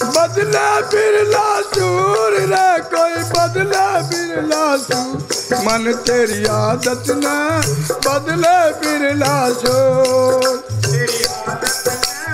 बदले बिरला सूर रे कोई बदले बिरला सूर मन तेरी आदत ने बदले बिरला सूर तेरी आदत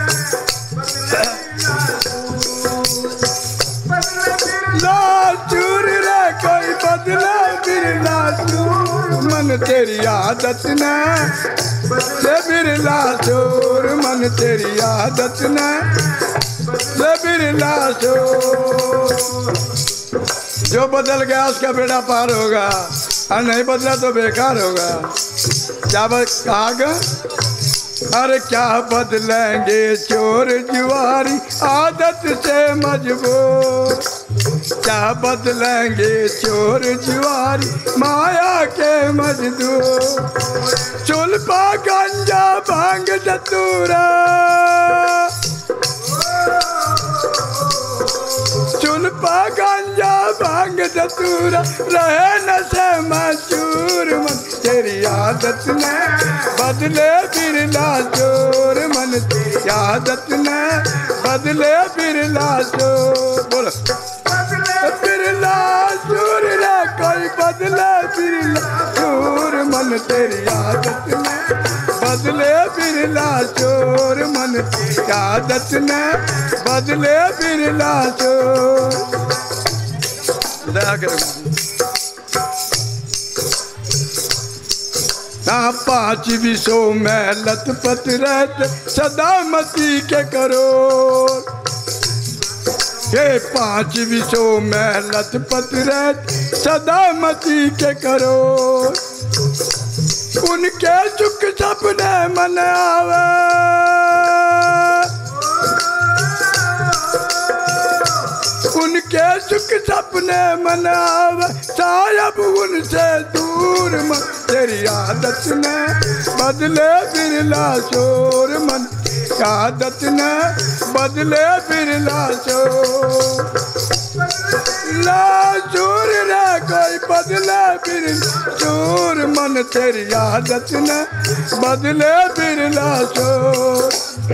चूर रे कोई बदला बिरला चूर मन तेरी आदत ने ले बिरला चोर मन तेरी आदत ने ले बिरला चोर। जो बदल गया उसका बेड़ा पार होगा और नहीं बदला तो बेकार होगा। क्या कहा? अरे क्या बदलेंगे चोर जुआरी आदत से मजबूर, क्या बदलेंगे चोर जुआरी माया के मजदूर। चुल्पा गंजा भांग धतूरा, चुल्पा गंजा भांग धतूरा रहे नशे मचूर मन तेरी आदत ने बदले बिरला चोर मन तेरी आदत ने बदले बिरला चोर। बोलो बिरला चोर रे कोई बदले बिरला चोर मन तेरी आदत ने बदले बिरला चोर मन तेरी आदत ने बदले बिरला चोर। दया करो ना पाँच विषयों में लथपथ रहते सदा मती के करो, ये पाँच विषयों में लथपथ रहते सदा मती के करो। उनके सुख सपने मन आवे, उनके सुख सपने मन आवे सायब उनसे दूर मन तेरी आदत ने बदले बिरला चोर मन आदत ने बदले बिरला चोर। ला चोर रे कोई बदले बिरला चोर मन तेरी आदत ने बदले बिरला चोर।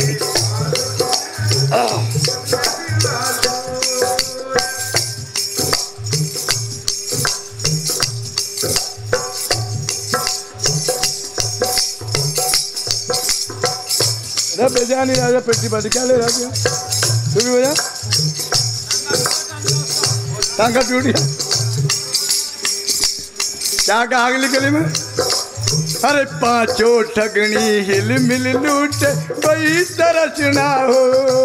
बजा नहीं राजा पेटी पाटी क्या ले रहा था? तू भी बजा टांगा टूटी। क्या कहा अगली गली में? अरे पांचों ठगनी हिल मिल लूटे कोई तरस ना हो,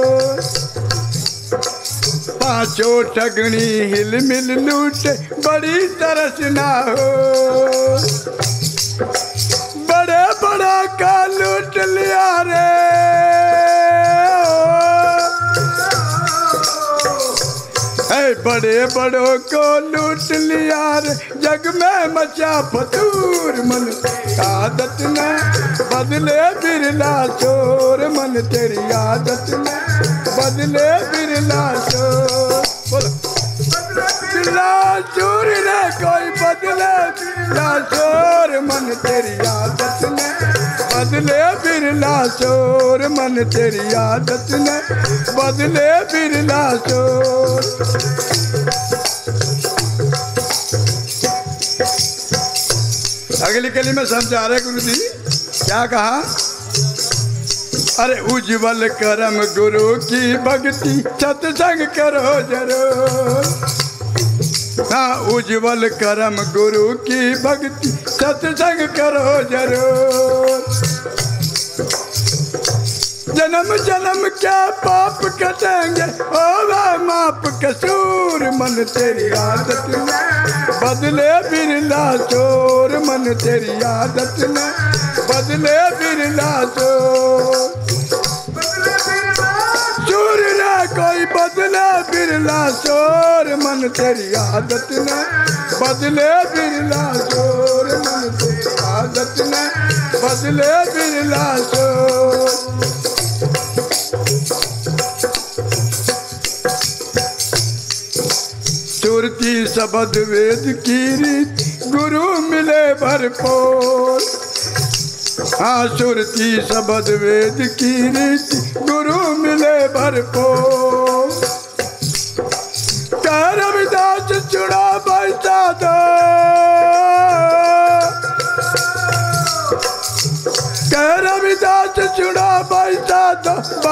पांचों ठगनी हिल मिल लूटे बड़ी तरस ना हो। बड़े बड़ा का लूट लिया रे, बड़े बड़ों को लूट लिया रे जग में मचा फतूर मन आदत ने बदले बिरला चोर मन तेरी आदत ने बदले बिरला चोर। बोलो बिरला चोर रे कोई बदले बिरला चोर मन तेरी आदत ने बदले बिरला चोर मन तेरी आदत ने बदले बिरला चोर। अगली कली में समझा रहे गुरु जी क्या कहा? अरे उज्जवल करम गुरु की भक्ति सत्संग करो जरूर, हाँ उज्जवल करम गुरु की भक्ति सत्संग करो जरूर। जन्म जन्म क्या पाप कटेंगे होगा माप कसूर मन तेरी आदत ने बदले बिरला चोर मन तेरी आदत ने बदले बिरला चोर। चोर रे कोई बदले बिरला चोर मन तेरी आदत ने बदले बिरला चोर मन तेरी आदत ने बदले बिरला चोर। सुरती शब्द वेद की रीत गुरु मिले भरपूर, हाँ सुरती शब्द वेद की रीत गुरु मिले भरपूर।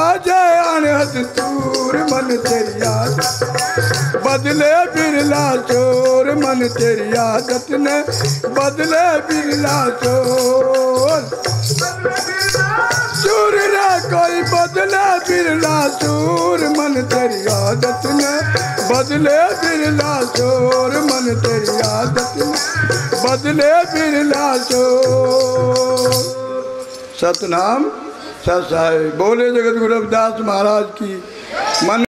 जय अनहद तूर मन तेरी आदत बदले बिरला चोर मन तेरी आदत ने बदले बिरला चोर चूर रे कोई बदले बिरला चूर मन तेरी आदत ने बदले बिरला चोर मन तेरी आदत ने बदले बिरला चोर। सतनाम सत साहिब बोले जगत गुरु रविदास महाराज की। मन